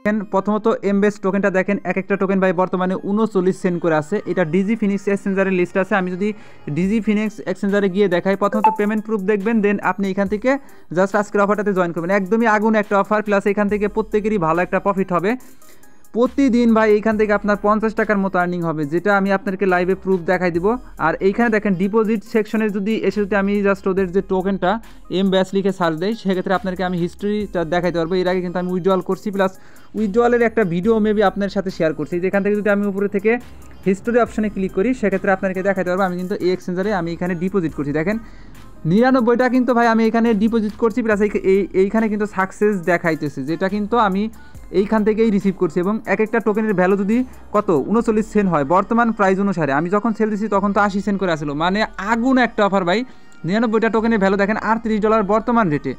প্রথমত এমবেস টোকেনটা দেখেন, এক একটা টোকেন ভাই বর্তমানে 39 সেন্ট করে আছে। এটা ডিজি ফিনিক্স এক্সচেঞ্জারের লিস্ট আছে। আমি যদি ডিজি ফিনিক্স এক্সচেঞ্জারে গিয়ে দেখাই, প্রথমত পেমেন্ট প্রুফ দেখবেন, দেন আপনি এখান থেকে জাস্ট আজকের অফারটাতে জয়েন করবেন। একদমই আগুন একটা অফার, প্লাস এখান থেকে প্রত্যেকেরই ভালো একটা প্রফিট হবে। প্রতিদিন ভাই এইখান থেকে আপনার 50 টাকার মতো আর্নিং হবে, যেটা আমি আপনাদেরকে লাইভে প্রুফ দেখাই দিব। আর এইখানে দেখেন ডিপোজিট সেকশনে যদি এসে যদি আমি জাস্ট ওদের যে টোকেনটা এম ব্যাস লিখে সার্চ দেই, সেক্ষেত্রে আপনাকে আমি হিস্ট্রিটা দেখাইতে পারবো। এর আগে কিন্তু আমি উইথড্রল করছি, প্লাস উইথড্রলের একটা ভিডিও মেবি আপনার সাথে শেয়ার করছি। যেখান থেকে যদি আমি উপরে থেকে হিস্টোরি অপশনে ক্লিক করি, সেক্ষেত্রে আপনাকে দেখাইতে পারবো আমি কিন্তু এই এক্সচেঞ্জারে আমি এখানে ডিপোজিট করছি। দেখেন 99টা কিন্তু ভাই আমি এখানে ডিপোজিট করছি, প্লাস এইখানে কিন্তু সাকসেস দেখাইতেছে, যেটা কিন্তু আমি এইখান থেকেই রিসিভ করছি। এবং এক একটা টোকেনের ভ্যালু যদি কত 39 সেন্ট হয় বর্তমান প্রাইস অনুসারে, আমি যখন সেল দিচ্ছি তখন তো 80 সেন্ট করে আসলো, মানে আগুন একটা অফার ভাই। 99টা টোকেনের ভ্যালু দেখেন $38 বর্তমান রেটে।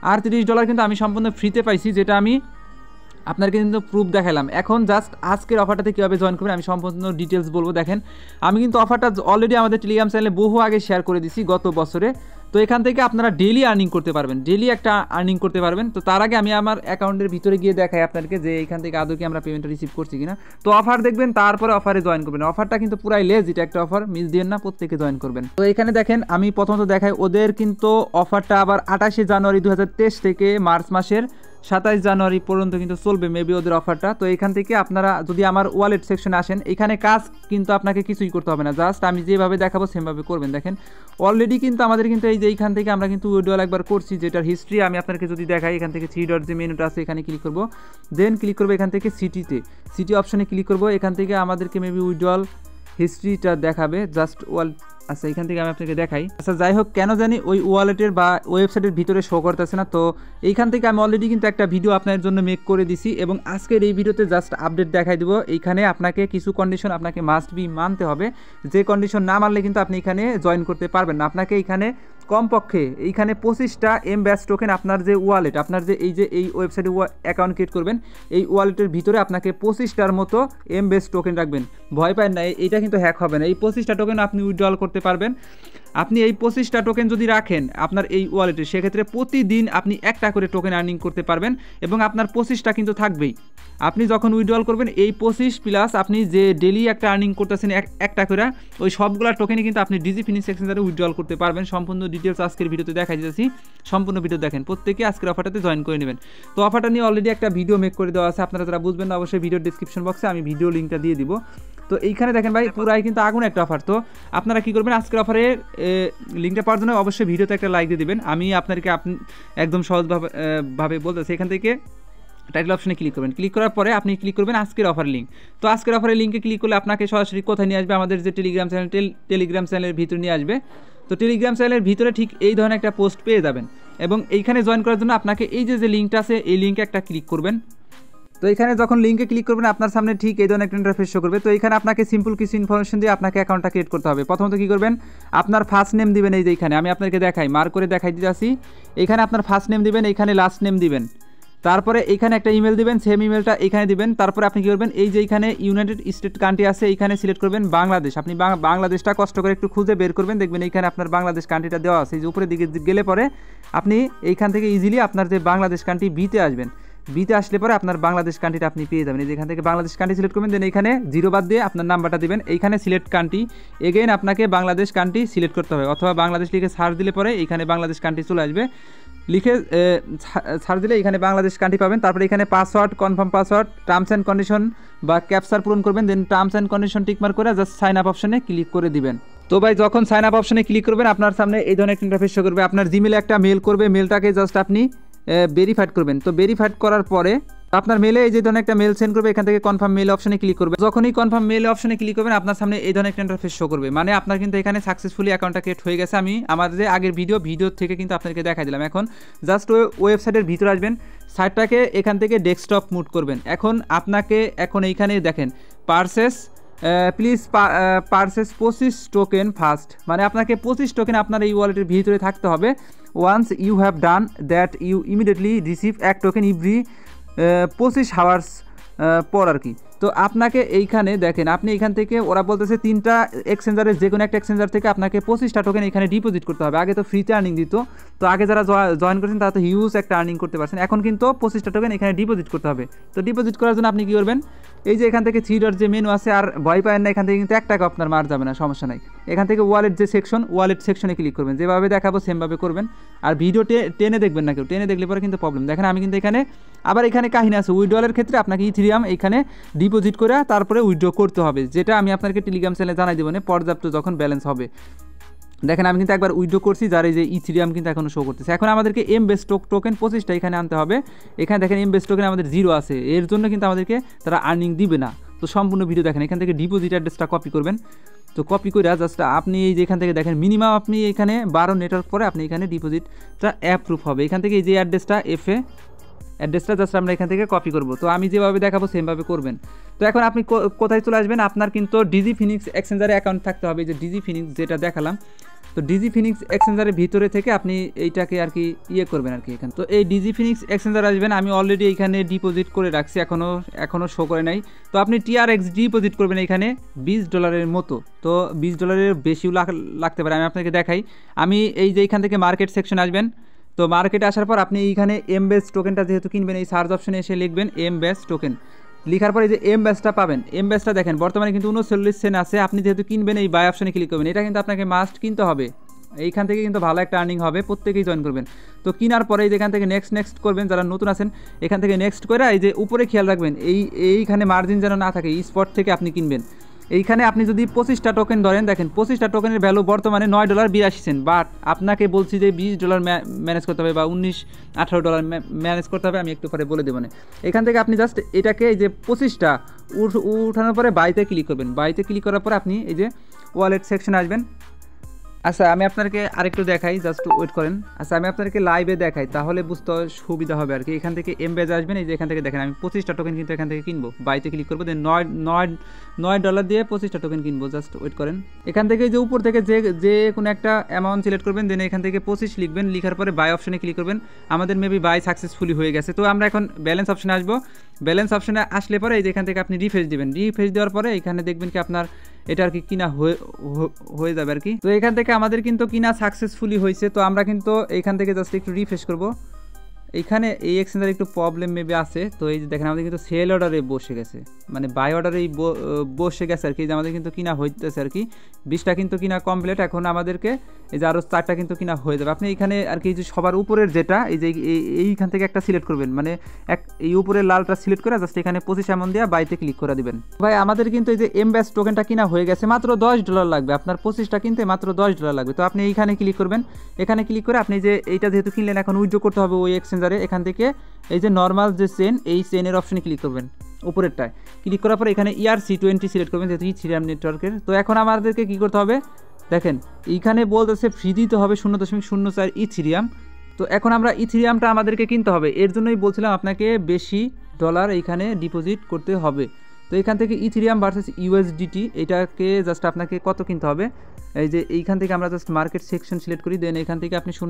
$38 কিন্তু আমি সম্পূর্ণ ফ্রিতে পাইছি, যেটা আমি আপনাকে কিন্তু প্রুফ দেখালাম। এখন জাস্ট আজকের অফারটাতে কীভাবে জয়েন করবেন আমি সম্পূর্ণ ডিটেলস বলবো। দেখেন আমি কিন্তু অফারটা অলরেডি আমাদের টেলিগ্রাম চ্যানেলে বহু আগে শেয়ার করে দিছি গত বছরে। তো এখান থেকে আপনারা ডেইলি আর্নিং করতে পারবেন, ডেইলি একটা আর্নিং করতে পারবেন। তো তার আগে আমি আমার অ্যাকাউন্টের ভিতরে গিয়ে দেখাই আপনাদেরকে যে এইখান থেকে আদৌ কি আমরা পেমেন্টটা রিসিভ করছি কিনা। তো অফার দেখবেন, তারপরে অফারে জয়েন করবেন। অফারটা কিন্তু পুরাই লেজিট একটা অফার, মিস দিয়েন না, প্রত্যেকে জয়েন করবেন। তো এখানে দেখেন আমি প্রথমত দেখাই ওদের কিন্তু অফারটা আবার 28 জানুয়ারি 2023 থেকে মার্চ মাসের 27 জানুয়ারি পর্যন্ত কিন্তু চলবে মেবি ওদের অফারটা। তো এখান থেকে আপনারা যদি আমার ওয়ালেট সেকশনে আসেন, এখানে কাজ কিন্তু আপনাকে কিছুই করতে হবে না, জাস্ট আমি যেভাবে দেখাবো সেমভাবে করবেন। দেখেন অলরেডি কিন্তু আমাদের কিন্তু এই যে এইখান থেকে আমরা কিন্তু উইথড্রল একবার করছি, যেটার হিস্ট্রি আমি আপনাকে যদি দেখাই, এখান থেকে 3 ডট যে মেনুটা আছে এখানে ক্লিক করবো, দেন ক্লিক করবো এখান থেকে সিটি অপশনে ক্লিক করবো। এখান থেকে আমাদেরকে মেবি উইথড্রল হিস্ট্রিটা দেখাবে, জাস্ট আচ্ছা এখান থেকে আমি আপনাকে দেখাই। আচ্ছা যাই হোক, কেন জানি ওই ওয়ালেটের বা ওয়েবসাইটের ভিতরে শো করতেছে না। তো এইখান থেকে আমি অলরেডি কিন্তু একটা ভিডিও আপনার জন্য মেক করে দিছি, এবং আজকের এই ভিডিওতে জাস্ট আপডেট দেখাই দিব। এইখানে আপনাকে কিছু কন্ডিশন আপনাকে মাস্ট বি মানতে হবে, যে কন্ডিশন না মানলে কিন্তু আপনি এখানে জয়েন করতে পারবেন না। আপনাকে এইখানে কমপক্ষে এইখানে 25টা এম ব্যাস টোকেন, আপনার যে ওয়ালেট, আপনার যে এই ওয়েবসাইটে অ্যাকাউন্ট ক্রিয়েট করবেন, এই ওয়ালেটের ভিতরে আপনাকে 25টার মতো এম ব্যাস টোকেন রাখবেন। ভয় পায় না, এটা কিন্তু হ্যাক হবে না। এই 25টা টোকেন আপনি উইথড্রল করতে পারবেন। আপনি এই 25টা টোকেন যদি রাখেন আপনার এই ওয়ালেটে, সেক্ষেত্রে প্রতিদিন আপনি একটা করে টোকেন আর্নিং করতে পারবেন, এবং আপনার 25টা কিন্তু থাকবেই। আপনি যখন উইথড্রল করবেন এই 25 প্লাস আপনি যে ডেলি একটা আর্নিং করতেছেন একটা করে, ওই সবগুলা টোকেনই কিন্তু আপনি ডিজি ফিনিক্স এক্সচেঞ্জারে উইথড্রল করতে পারবেন। সম্পূর্ণ ডিটেলস আজকের ভিডিওতে দেখাই দিয়েছি, সম্পূর্ণ ভিডিও দেখেন, প্রত্যেকে আজকের অফারটাতে জয়েন করে নেবেন। তো অফারটা নিয়ে অলরেডি একটা ভিডিও মেক করে দেওয়া আছে, আপনারা যারা বুঝবেন না অবশ্যই ভিডিও ডিসক্রিপশন বক্সে আমি ভিডিও লিঙ্কটা দিয়ে দিব। তো এইখানে দেখেন ভাই পুরাই কিন্তু আগুন একটা অফার। তো আপনারা কী করবেন, আজকের অফারের লিঙ্কটা পাওয়ার জন্য অবশ্যই ভিডিওতে একটা লাইক দিয়ে দেবেন। আমি আপনাদেরকে একদম সহজভাবে বলতেছি, এখান থেকে টাইটেল অপশনে ক্লিক করবেন। ক্লিক করার পরে আপনি ক্লিক করবেন আজকের অফার লিঙ্ক। তো আজকের অফারের লিঙ্কে ক্লিক করলে আপনাকে সরাসরি কোথায় নিয়ে আসবে, আমাদের যে টেলিগ্রাম চ্যানেলের ভিতরে নিয়ে আসবে। তো টেলিগ্রাম চ্যানেলের ভিতরে ঠিক এই ধরনের একটা পোস্ট পেয়ে যাবেন, এবং এইখানে জয়েন করার জন্য আপনাকে এই যে লিঙ্কটা আছে এই লিঙ্কে একটা ক্লিক করবেন। তো এখানে যখন লিঙ্কে ক্লিক করবেন আপনার সামনে ঠিক এই ধরনের একটা ইন্টারফেস শো করবে। তো এখানে আপনাকে সিম্পল কিছু ইনফরমেশন দিয়ে আপনাকে অ্যাকাউন্টটা ক্রিয়েট করতে হবে। প্রথমত কী করবেন, আপনার ফার্স্ট নেম দিবেন, এই যে এখানে আমি আপনাকে দেখাই, মার্ক করে দেখাই দিতে আসি। এখানে আপনার ফার্স্ট নেম দিবেন, এখানে লাস্ট নেম দিবেন, তারপরে এখানে একটা ইমেল দিবেন, সেম ইমেলটা এখানে দিবেন। তারপরে আপনি কী করবেন, এই যে এখানে ইউনাইটেড স্টেট কান্ট্রি আছে এইখানে সিলেক্ট করবেন বাংলাদেশ। আপনি বাংলাদেশটা কষ্ট করে একটু খুঁজে বের করবেন, দেখবেন এইখানে আপনার বাংলাদেশ কান্ট্রিটা দেওয়া আছে। এই যে উপরের দিকে গেলে পরে আপনি এইখান থেকে ইজিলি আপনার যে বাংলাদেশ কান্ট্রি বিতে আসবেন, বিতে আসলে পরে আপনার বাংলাদেশ কান্ট্রিটা আপনি পেয়ে যাবেন। এই যে এখান থেকে বাংলাদেশ কান্ট্রি সিলেক্ট করবেন, দেন এখানে 0 বাদ দিয়ে আপনার নাম্বারটা দিবেন, এইখানে সিলেক্ট কান্ট্রি, এগেইন আপনাকে বাংলাদেশ কান্ট্রি সিলেক্ট করতে হবে, অথবা বাংলাদেশ লিখে সার্চ দিলে পরে এইখানে বাংলাদেশ কান্ট্রি চলে আসবে। লিখে সার্চ দিলে এখানে বাংলাদেশ কান্ট্রি পাবেন। তারপরে এখানে password, confirm password, terms and condition বা ক্যাপচার পূরণ করবেন, then terms and condition tick mark করে জাস্ট সাইন আপ অপশনে ক্লিক করে দিবেন। তো ভাই যখন সাইন আপ অপশনে ক্লিক করবেন আপনার সামনে এই ধরনের একটা ইন্টারফেস শো করবে। আপনার জিমেলে একটা মেল করবে, মেলটাকে জাস্ট আপনি ভেরিফাইড করবেন। তো ভেরিফাইড করার পরে আপনার মেলে এই যে ধরনের একটা মেল সেন্ড করবে, এখান থেকে কনফার্ম মেল অপশনে ক্লিক করবে। যখনই কনফার্ম মেল অপশনে ক্লিক করবেন আপনার সামনে এই ধরনের একটা ইন্টারফেস শো করবে, মানে আপনার কিন্তু এখানে সাকসেসফুলি অ্যাকাউন্টটা ক্রিয়েট হয়ে গেছে। আমি আমার যে আগের ভিডিও থেকে কিন্তু আপনাদেরকে দেখাই দিলাম। এখন জাস্ট ওয়েবসাইটের ভিতরে আসবেন, সাইটটাকে এখান থেকে ডেস্কটপ মুড করবেন। এখন আপনাকে এইখানে দেখেন purchase please purchase 25 token first, মানে আপনাকে 25 টোকেন আপনার এই ওয়ালেটের ভিতরে থাকতে হবে। Once you have done that you immediately receive 1 token every 25 hours পর আর কি। তো আপনাকে এইখানে দেখেন, আপনি এখান থেকে ওরা বলতেছে 3টা এক্সচেঞ্জারের যে কোনো একটা এক্সচেঞ্জার থেকে আপনাকে 25টা টোকেন এখানে ডিপোজিট করতে হবে। আগে তো ফ্রিতে আর্নিং দিত, তো আগে যারা জয়েন করেছেন তারা তো হিউজ একটা আর্নিং করতে পারছেন। এখন কিন্তু 25টা টোকেন এখানে ডিপোজিট করতে হবে। তো ডিপোজিট করার জন্য আপনি কী করবেন, এই যে এখান থেকে 3 ডট যে মেনু আছে, আর ভয় পাবেন না, এখান থেকে কিন্তু 1 টাকা আপনার মার যাবে না, সমস্যা নাই। এখান থেকে ওয়ালেট যে সেকশন, ওয়ালেট সেকশনে ক্লিক করবেন, যেভাবে দেখাবো সেমভাবে করবেন। আর ভিডিও টেনে দেখবেন না কেউ, টেনে দেখলে পরে কিন্তু প্রবলেম। দেখেন আমি কিন্তু এখানে আবার এখানে কাহিনী আছে, উইথড্রলের ক্ষেত্রে আপনাকে ইথেরিয়াম এখানে ডিপোজিট করে তারপরে উইথড্র করতে হবে, যেটা আমি আপনাকে টেলিগ্রাম চ্যানেলে জানাই দেবো না পর্যাপ্ত যখন ব্যালেন্স হবে। দেখেন আমি কিন্তু একবার উইথড্র করছি, যার এই যে ইথেরিয়াম কিন্তু এখনও শো করতেছে। এখন আমাদেরকে এমবেস টোকেন 25টা এখানে আনতে হবে। এখানে দেখেন এমবেস টোকেন আমাদের 0 আছে, এর জন্য কিন্তু আমাদেরকে তারা আর্নিং দিবে না। তো সম্পূর্ণ ভিডিও দেখেন, এখান থেকে ডিপোজিট অ্যাড্রেসটা কপি করবেন। তো কপি করে জাস্ট আপনি এই যে এখান থেকে দেখেন মিনিমাম আপনি এখানে 12 নেটওয়ার্ক পরে আপনি এখানে ডিপোজিটটা অ্যাপ্রুভ হবে। এখান থেকে এই যে অ্যাড্রেসটা অ্যাড্রেসটা জাস্ট আমরা এখান থেকে কপি করব। তো আমি যেভাবে দেখাবো সেমভাবে করবেন। তো এখন আপনি কোথায় চলে আসবেন, আপনার কিন্তু ডিজি ফিনিক্স এক্সচেঞ্জারে অ্যাকাউন্ট থাকতে হবে, যে ডিজি ফিনিক্স যেটা দেখালাম। তো ডিজি ফিনিক্স এক্সচেঞ্জারের ভিতরে থেকে আপনি এইটাকে আর কি করবেন আর কি এখানে। তো এই ডিজি ফিনিক্স এক্সচেঞ্জার আসবেন, আমি অলরেডি এখানে ডিপোজিট করে রাখছি, এখনও শো করে নাই। তো আপনি TRX ডিপোজিট করবেন এখানে $20 মতো। তো $20 বেশিও লাগতে পারে, আমি আপনাকে দেখাই। আমি এই যে এখান থেকে মার্কেট সেকশন আসবেন। তো মার্কেটে আসার পর আপনি এইখানে এমবেস টোকেনটা যেহেতু কিনবেন, এই সার্চ অপশনে এসে লিখবেন এমবেস টোকেন। লিখার পরে যে এমবেসটা পাবেন, এমবেসটা দেখেন বর্তমানে কিন্তু 39 সেন্ট আছে। আপনি যেহেতু কিনবেন এই বাই অপশনে ক্লিক করবেন, এটা কিন্তু আপনাকে মাস্ট কিনতে হবে। এইখান থেকে কিন্তু ভালো একটা আর্নিং হবে, প্রত্যেকেই জয়েন করবেন। তো কেনার পরে যেখান থেকে নেক্সট করবেন, যারা নতুন আছেন এখান থেকে নেক্সট করে এই যে উপরে খেয়াল রাখবেন এইখানে মার্জিন যেন না থাকে, এই স্পট থেকে আপনি কিনবেন। এইখানে আপনি যদি 25টা টোকেন ধরেন, দেখেন 25টা টোকেনের ভ্যালু বর্তমানে $9.82, বাট আপনাকে বলছি যে $20 ম্যানেজ করতে হবে বা $18 ম্যানেজ করতে হবে, আমি একটু পরে বলে দেবো না। এখান থেকে আপনি জাস্ট এটাকে এই যে 25টা উঠানোর পরে বাইতে ক্লিক করবেন। বাইতে ক্লিক করার পরে আপনি এই যে ওয়ালেট সেকশনে আসবেন। আচ্ছা আমি আপনাকে আরেকটু দেখাই, জাস্ট ওয়েট করেন। আচ্ছা আমি আপনাকে লাইভে দেখাই, তাহলে বুঝতে সুবিধা হবে আর কি। এখান থেকে এমবেজ আসবেন, এই যে এখান থেকে দেখেন আমি 25টা টোকেন কিন্তু এখান থেকে কিনবো। বাইতে ক্লিক করবো, দেন $9 দিয়ে 25টা টোকেন কিনবো। জাস্ট ওয়েট করেন। এখান থেকে যে উপর থেকে যে কোনো একটা অ্যামাউন্ট সিলেক্ট করবেন, দেন এখান থেকে 25 লিখবেন। লিখার পরে বাই অপশনে ক্লিক করবেন। আমাদের মেবি বাই সাকসেসফুলি হয়ে গেছে। তো আমরা এখন ব্যালেন্স অপশনে আসবো। ব্যালেন্স অপশনে আসলে পরে এই যে এখান থেকে আপনি রিফ্রেশ দিবেন। রিফ্রেশ দেওয়ার পরে এখানে দেখবেন কি আপনার এটা আর কি কিনা হয়ে যাবে আর কি। তো এখান থেকে আমাদের কিন্তু কিনা সাকসেসফুলি হয়েছে। তো আমরা কিন্তু এখান থেকে জাস্ট একটু রিফ্রেশ করব। এইখানে এই এক্সচেঞ্জারে একটু প্রবলেম মেবি আছে। তো এই যে দেখেন আমাদের কিন্তু সেল অর্ডারে বসে গেছে, মানে বাই অর্ডারেই বসে গেছে আর কি, যে আমাদের কিন্তু কিনা হইতেছে আর কি। 20টা কিন্তু কিনা কমপ্লিট। এখন আমাদেরকে এই যে আরও 4টা কিন্তু কিনা হয়ে যাবে। আপনি এখানে আর কি যে সবার উপরের যেটা এই যে এইখান থেকে একটা সিলেক্ট করবেন, মানে এই উপরের লালটা সিলেক্ট করে জাস্ট এখানে 25 এমন দিয়ে বাইতে ক্লিক করে দিবেন। ভাই আমাদের কিন্তু এই যে এমবেস টোকেনটা কিনা হয়ে গেছে, মাত্র $10 লাগবে। আপনার 25টা কিনতে মাত্র $10 লাগবে। তো আপনি এইখানে ক্লিক করবেন। এখানে ক্লিক করে আপনি যে এইটা যেহেতু কিনলেন, এখন উইথড্র করতে হবে ওই এক্সচেঞ্জারে। এখান থেকে এই যে নর্মাল যে চেন, এই চেনের অপশনে ক্লিক করবেন উপরেরটায়। ক্লিক করার পরে এখানে ERC20 সিলেক্ট করবেন, যেহেতু ইথেরিয়াম নেটওয়ার্কের। তো এখন আমাদেরকে কী করতে হবে, দেখেন এইখানে বলতেছে ফ্রি দিতে হবে 0.04 ইথেরিয়াম। তো এখন আমরা ইথেরিয়ামটা আমাদেরকে কিনতে হবে, এর জন্যই বলছিলাম আপনাকে বেশি ডলার এইখানে ডিপোজিট করতে হবে। তো এখান থেকে ইথেরিয়াম ভার্সেস USDT এটাকে জাস্ট আপনাকে কত কিনতে হবে, এই যে এইখান থেকে আমরা জাস্ট মার্কেট সেকশন সিলেক্ট করি। দেন এখান থেকে আপনি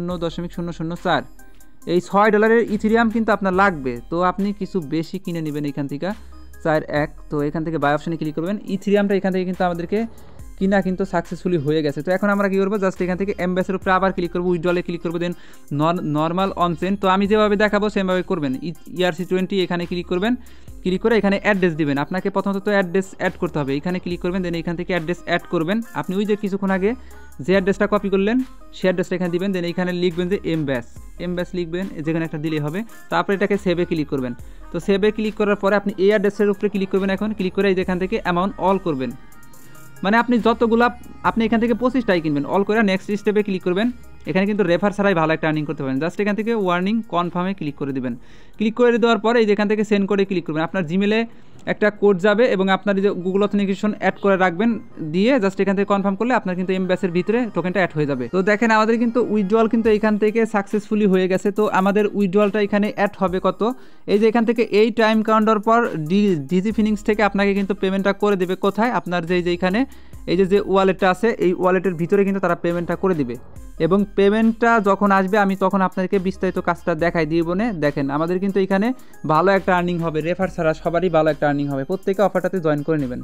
0.004 এই $6 ইথেরিয়াম কিন্তু আপনার লাগবে। তো আপনি কিছু বেশি কিনে নেবেন এখান থেকে 4.1। তো এখান থেকে বাই অপশনে ক্লিক করবেন। ইথেরিয়ামটা এখান থেকে কিন্তু আমাদেরকে কিনা কিন্তু সাকসেসফুলি হয়ে গেছে। তো এখন আমরা কী করবো, জাস্ট এখান থেকে এমবেসের উপরে আবার ক্লিক করবো, উইথড্রলে ক্লিক করবো, দেন নর্মাল অন চেন। তো আমি যেভাবে দেখাবো সেভাবে করবেন। ERC20 এখানে ক্লিক করবেন। ক্লিক করে এখানে অ্যাড্রেস দিবেন। আপনাকে প্রথমত তো অ্যাড্রেস অ্যাড করতে হবে, এখানে ক্লিক করবেন। দেন এখান থেকে অ্যাড্রেস অ্যাড করবেন। আপনি ওই যে কিছুক্ষণ আগে যে অ্যাড্রেসটা কপি করলেন সেই অ্যাড্রেসটা এখানে দিবেন। দেন এখানে লিখবেন যে এমবেস লিখবেন, যেখানে একটা দিলেই হবে। তারপরে এটাকে সেভে ক্লিক করবেন। তো সেভে ক্লিক করার পরে আপনি এই অ্যাড্রেসের উপরে ক্লিক করবেন। এখন ক্লিক করে এই যেখান থেকে অ্যামাউন্ট অল করবেন, মানে আপনি যতগুলা আপনি এখান থেকে 25টাই কিনবেন, অল করে নেক্সট স্টেপে ক্লিক করবেন। এখানে কিন্তু রেফার ছাড়াই ভালো একটা আর্নিং করতে পারেন। জাস্ট এখান থেকে ওয়ার্নিং কনফার্মে ক্লিক করে দেবেন। ক্লিক করে দেওয়ার পরে এই যেখান থেকে সেন্ড করে ক্লিক করবেন। আপনার জিমেলে একটা কোড যাবে এবং আপনার যে গুগল অথেন্টিকেশন অ্যাড করে রাখবেন, দিয়ে জাস্ট এখান থেকে কনফার্ম করলে আপনার কিন্তু এমবেসের ভিতরে টোকেনটা অ্যাড হয়ে যাবে। তো দেখেন আমাদের কিন্তু উইথড্রল কিন্তু এখান থেকে সাকসেসফুলি হয়ে গেছে। তো আমাদের উইথড্রলটা এখানে অ্যাড হবে কত, এই যে এখান থেকে এই টাইম কাউন্টার পর ডিজি ফিনিক্স থেকে আপনাকে কিন্তু পেমেন্টটা করে দেবে কোথায়, আপনার যে এখানে এই যে ওয়ালেটটা আছে এই ওয়ালেটের ভিতরে কিন্তু তারা পেমেন্টটা করে দিবে এবং পেমেন্টটা যখন আসবে আমি তখন আপনাদেরকে বিস্তারিত কাজটা দেখাই দিব না। দেখেন আমাদের কিন্তু এখানে ভালো একটা আর্নিং হবে, রেফার ছাড়া সবারই ভালো একটা আর্নিং হবে, প্রত্যেকে অফারটাতে জয়েন করে নেবেন।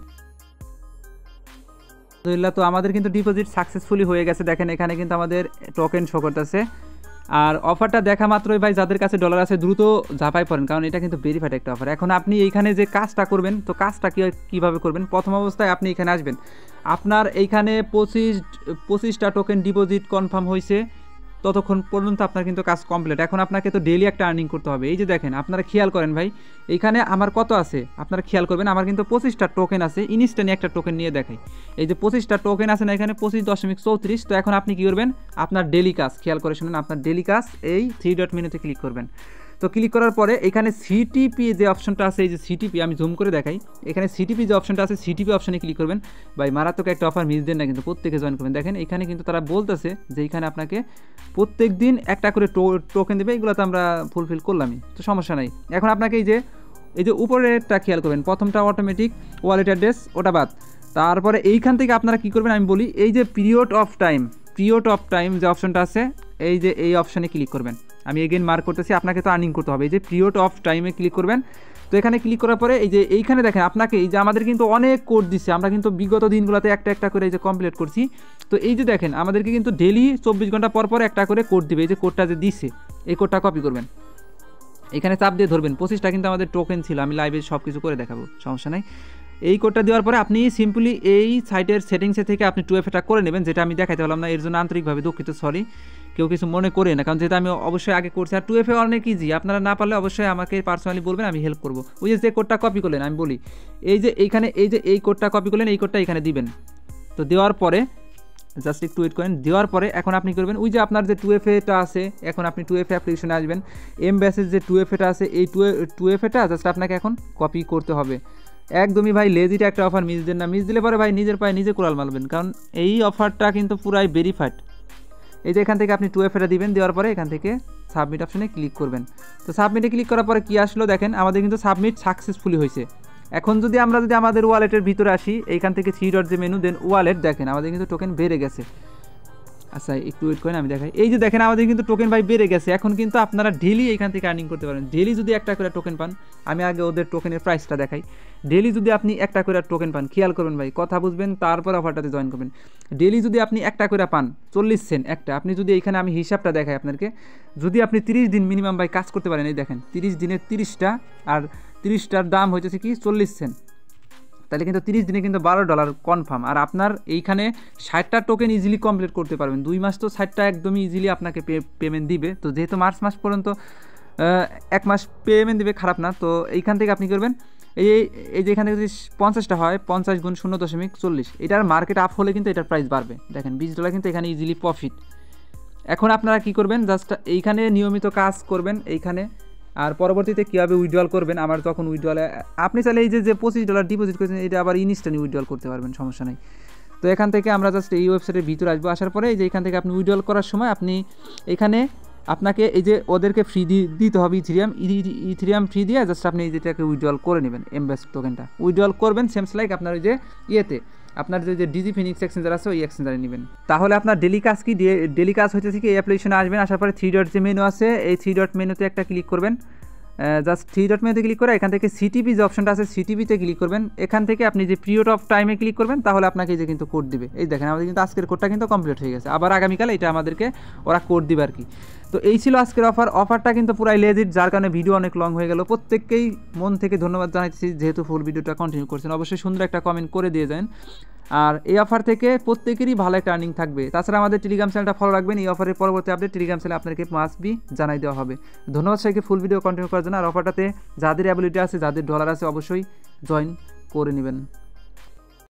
আলহামদুলিল্লাহ, তো আমাদের কিন্তু ডিপোজিট সাকসেসফুলি হয়ে গেছে। দেখেন এখানে কিন্তু আমাদের টোকেন শো করতেছে। আর অফারটা দেখা মাত্রই ভাই যাদের কাছে ডলার আছে দ্রুত ঝাঁপাই পড়েন, কারণ এটা কিন্তু ভেরিফাইড একটা অফার। এখন আপনি এইখানে যে কাজটা করবেন, তো কাজটা কীভাবে করবেন, প্রথম অবস্থায় আপনি এখানে আসবেন, আপনার এইখানে 25টা টোকেন ডিপোজিট কনফার্ম হয়েছে, ততক্ষণ পর্যন্ত আপনার কিন্তু কাজ কমপ্লিট। এখন আপনাকে তো ডেইলি একটা আর্নিং করতে হবে। এই যে দেখেন আপনারা খেয়াল করেন ভাই, এইখানে আমার কত আছে আপনারা খেয়াল করবেন, আমার কিন্তু 25টা টোকেন আছে। ইনস্ট্যান্ট একটা টোকেন নিয়ে দেখাই, এই যে 25টা টোকেন আছে না এখানে 25.34। তো এখন আপনি কী করবেন, আপনার ডেইলি কাজ খেয়াল করে শুনেন, আপনার ডেইলি কাজ এই 3 ডট মেনুতে ক্লিক করবেন। তো ক্লিক করার পরে এখানে সিটিপি যে অপশনটা আছে, এই যে সিটিপি আমি জুম করে দেখাই, এখানে সিটিপি যে অপশনটা আছে সিটিপি অপশনে ক্লিক করবেন। ভাই মারাত্মক একটা অফার মিস দেন না, কিন্তু প্রত্যেকে জয়েন করবেন। দেখেন এখানে কিন্তু তারা বলতেছে যে এখানে আপনাকে প্রত্যেক দিন একটা করে টোকেন দেবে, এগুলো তো আমরা ফুলফিল করলামই, তো সমস্যা নাই। এখন আপনাকে এই যে উপরেরটা খেয়াল করবেন, প্রথমটা অটোমেটিক ওয়ালেট অ্যাড্রেস, ওটা বাদ। তারপরে এইখান থেকে আপনারা কী করবেন আমি বলি, এই যে পিরিয়ড অফ টাইম যে অপশনটা আছে, এই যে এই অপশানে ক্লিক করবেন। আমি এগেন মার্ক করতেছি, আপনাকে তো আর্নিং করতে হবে। এই যে পিরিয়ড অফ টাইমে ক্লিক করবেন। তো এখানে ক্লিক করার পরে এই যে এইখানে দেখেন আপনাকে এই যে আমাদের কিন্তু অনেক কোড দিচ্ছে, আমরা কিন্তু বিগত দিনগুলোতে একটা একটা করে এই যে কমপ্লিট করছি। তো এই যে দেখেন আমাদেরকে কিন্তু ডেলি 24 ঘন্টা পর পর একটা করে কোড দিবে। এই যে কোডটা যে দিচ্ছে এই কোডটা কপি করবেন, এখানে চাপ দিয়ে ধরবেন। 25টা কিন্তু আমাদের টোকেন ছিল, আমি লাইভে সব কিছু করে দেখাবো, সমস্যা নাই। এই কোডটা দেওয়ার পরে আপনি সিম্পলি এই সাইটের সেটিংসে থেকে আপনি 2FA করে নেবেন, যেটা আমি দেখাইতে পারলাম না, এর জন্য আন্তরিকভাবে দুঃখিত, সরি, কেউ কিছু মনে করে না, কারণ যেটা আমি অবশ্যই আগে করছি। আর 2FA অনেক ইজি, আপনারা না পারলে অবশ্যই আমাকে পার্সোনালি বলবেন, আমি হেল্প করবো। ওই যে কোডটা কপি করলেন, আমি বলি এই যে এইখানে এই কোডটা কপি করলেন, এই কোডটা এখানে দিবেন। তো দেওয়ার পরে জাস্ট একটু ওয়েট করেন, দেওয়ার পরে এখন আপনি করবেন ওই যে আপনার যে 2FA আছে, এখন আপনি 2FA অ্যাপ্লিকেশনে আসবেন, এমবেসের যে 2FA আছে, এই 2FA জাস্ট আপনাকে এখন কপি করতে হবে। একদমই ভাই লেজিটা একটা অফার মিস দেন না, মিস দিলে পরে ভাই নিজের পায়ে নিজে কোরাল মারবেন, কারণ এই অফারটা কিন্তু পুরাই ভেরিফাইড। এই যে এখান থেকে আপনি 2FA দিবেন, দেওয়ার পরে এখান থেকে সাবমিট অপশনে ক্লিক করবেন। তো সাবমিটে ক্লিক করার পরে কী আসলো দেখেন, আমাদের কিন্তু সাবমিট সাকসেসফুলি হয়েছে। এখন যদি আমরা আমাদের ওয়ালেটের ভিতরে আসি, এইখান থেকে 3 ডট যে মেনু দেন ওয়ালেট, দেখেন আমাদের কিন্তু টোকেন বেড়ে গেছে। আচ্ছা একটু ওয়েট করেন, আমি দেখাই। এই যে দেখেন আমাদের কিন্তু টোকেন ভাই বেড়ে গেছে। এখন কিন্তু আপনারা ডেলি এখান থেকে আর্নিং করতে পারেন, ডেলি যদি একটা করে টোকেন পান। আমি আগে ওদের টোকেনের প্রাইসটা দেখাই। ডেলি যদি আপনি একটা করে টোকেন পান, খেয়াল করবেন ভাই, কথা বুঝবেন, তারপর অফারটাতে জয়েন করবেন। ডেলি যদি আপনি একটা করে পান 40 সেন্ট একটা, আপনি যদি এইখানে আমি হিসাবটা দেখাই আপনাকে, যদি আপনি 30 দিন মিনিমাম ভাই কাজ করতে পারেন, এই দেখেন 30 দিনে 30টা, আর 30টার দাম হইতেছে কি 40 সেন্ট, তাহলে কিন্তু 30 দিনে কিন্তু $12 কনফার্ম। আর আপনার এইখানে 60টা টোকেন ইজিলি কমপ্লিট করতে পারবেন। 2 মাস তো 60টা একদমই ইজিলি আপনাকে পেমেন্ট দিবে। তো যেহেতু মার্চ মাস পর্যন্ত 1 মাস পেমেন্ট দিবে, খারাপ না। তো এইখান থেকে আপনি করবেন এই যে এখানে যদি 50টা হয়, 50 গুণ 0.40, এটার মার্কেট আপ হলে কিন্তু এটার প্রাইস বাড়বে। দেখেন $20 কিন্তু এখানে ইজিলি প্রফিট। এখন আপনারা কি করবেন, জাস্ট এইখানে নিয়মিত কাজ করবেন এইখানে, আর পরবর্তীতে কীভাবে উইথড্রল করবেন, আমার তখন উইথড্রলে আপনি চাইলে এই যে $25 ডিপোজিট করেছেন, এটা আবার ইনস্ট্যান্ট উইথড্রল করতে পারবেন, সমস্যা নেই। তো এখান থেকে আমরা জাস্ট এই ওয়েবসাইটের ভিতরে আসবো। আসার পরে এই যে এখান থেকে আপনি উইথড্রল করার সময় আপনি এখানে আপনাকে এই যে ওদেরকে ফ্রি দিতে হবে, ইথেরিয়াম ফ্রি দিয়ে জাস্ট আপনি এই যেটাকে উইথড্রল করে নেবেন। এমবেস টোকেনটা উইথড্রল করবেন সেমস লাইক আপনার ওই যে ইয়েতে, আপনার যে ডিজি ফিনিক্স এক্সচেঞ্জার আছে ওই এক্সচেঞ্জারে নেবেন। তাহলে আপনার ডেলি কাজ কি, ডেলি কাজ হচ্ছে কি, এই অ্যাপ্লিকেশনে আসবেন, আসার পরে 3 ডট যে মেনু আছে, এই 3 ডট মেনুতে একটা ক্লিক করবেন। জাস্ট 3 ডট মেনুতে ক্লিক করে এখান থেকে সিটিপি যে অপশনটা আছে সিটিপিতে ক্লিক করবেন। এখান থেকে আপনি যে পিরিয়ড অফ টাইমে ক্লিক করবেন, তাহলে আপনাকে এই যে কিন্তু কোড দিবে। এই দেখেন আমাদের কিন্তু আজকের কোডটা কিন্তু কমপ্লিট হয়ে গেছে, আবার আগামীকাল এটা আমাদেরকে ওরা কোড দিবে আর কি। তো এই ছিল আজকের অফারটা কিন্তু পুরাই লেজিট, যার কারণে ভিডিও অনেক লং হয়ে গেল। প্রত্যেককেই মন থেকে ধন্যবাদ জানাচ্ছি যেহেতু ফুল ভিডিওটা কন্টিনিউ করছেন। অবশ্যই সুন্দর একটা কমেন্ট করে দিয়ে যান। আর এই অফার থেকে প্রত্যেকেরই ভালো একটা আর্নিং থাকবে। তাছাড়া আমাদের টেলিগ্রাম চ্যানেলটা ফলো রাখবেন, এই অফারের পরবর্তী আপডেট টেলিগ্রাম চ্যানেলে আপনাকে মাস্ট বি জানাই দেওয়া হবে। ধন্যবাদ সবাইকে ফুল ভিডিও কন্টিনিউ করার জন্য। আর অফারটাতে যাদের অ্যাবিলিটি আছে, যাদের ডলার আছে, অবশ্যই জয়েন করে নেবেন।